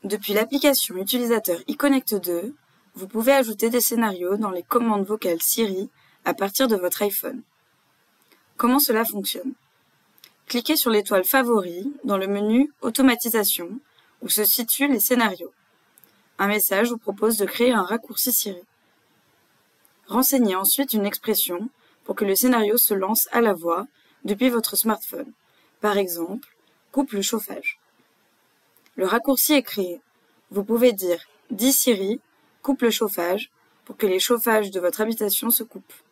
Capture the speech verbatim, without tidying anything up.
Depuis l'application utilisateur iConnect deux, vous pouvez ajouter des scénarios dans les commandes vocales Siri à partir de votre iPhone. Comment cela fonctionne? Cliquez sur l'étoile Favoris dans le menu Automatisation où se situent les scénarios. Un message vous propose de créer un raccourci Siri. Renseignez ensuite une expression pour que le scénario se lance à la voix depuis votre smartphone. Par exemple, coupe le chauffage. Le raccourci est créé. Vous pouvez dire « Dis Siri, coupe le chauffage » pour que les chauffages de votre habitation se coupent.